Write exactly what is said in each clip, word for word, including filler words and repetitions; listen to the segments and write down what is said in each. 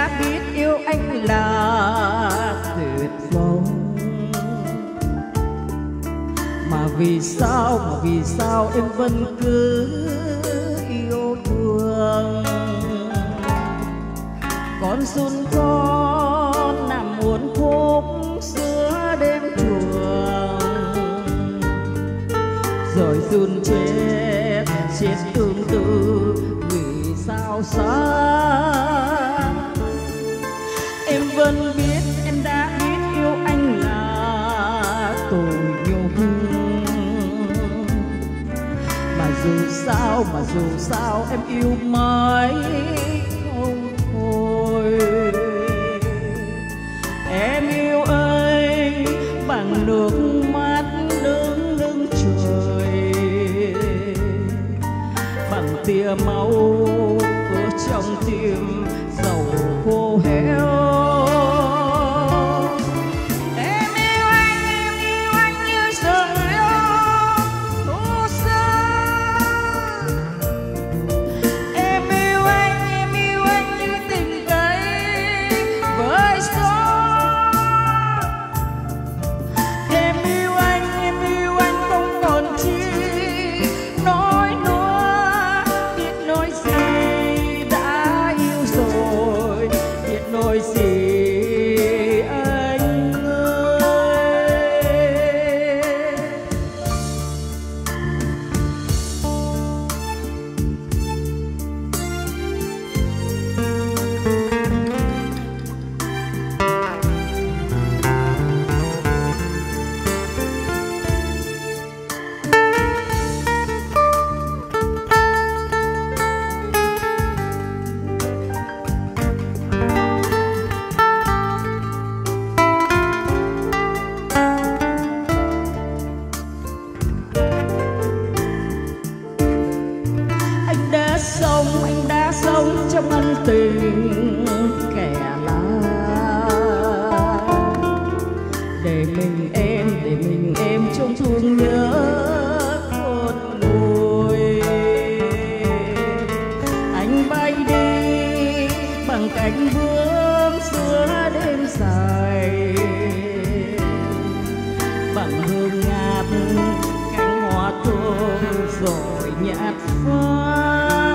đã biết yêu anh là tuyệt vọng. Mà vì sao, mà vì sao em vẫn cứ yêu thương. Con xuân con nằm muốn khúc giữa đêm trường, rồi xuân chết, chết tương tư vì sao xa. Em vẫn biết, em đã biết yêu anh là tội nhục. Mà dù sao, mà dù sao em yêu mãi không thôi. Em yêu anh bằng nước mắt đứng lưng trời, bằng tia máu ở trong tim dầu khô héo. Anh đã sống trong ân tình kẻ lá, để mình em, để mình em trong thương nhớ khôn nguôi. Anh bay đi bằng cánh bướm giữa đêm dài, bằng hương ngát cánh hoa thơm rồi nhạt phai.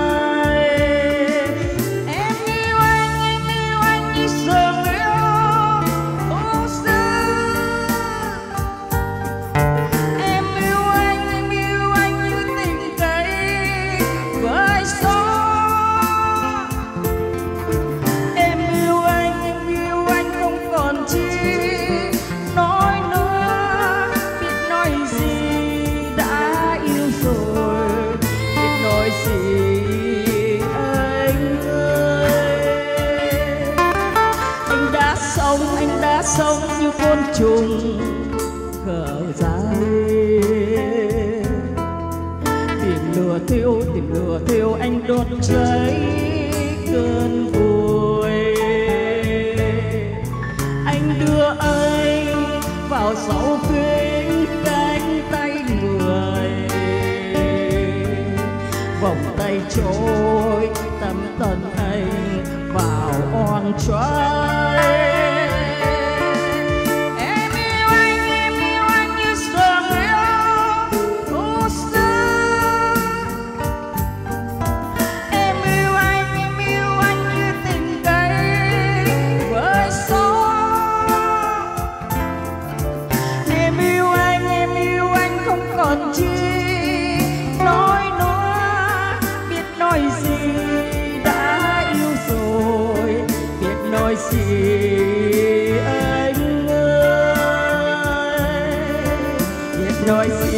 Anh đã sống như côn trùng khờ dại, tìm lửa thiêu, tìm lửa thiêu anh đốt cháy cơn vui. Anh đưa anh vào sáu khuyên cánh tay người, vòng tay trôi tầm tận anh vào oan trói. Gì anh ơi, biết nói gì.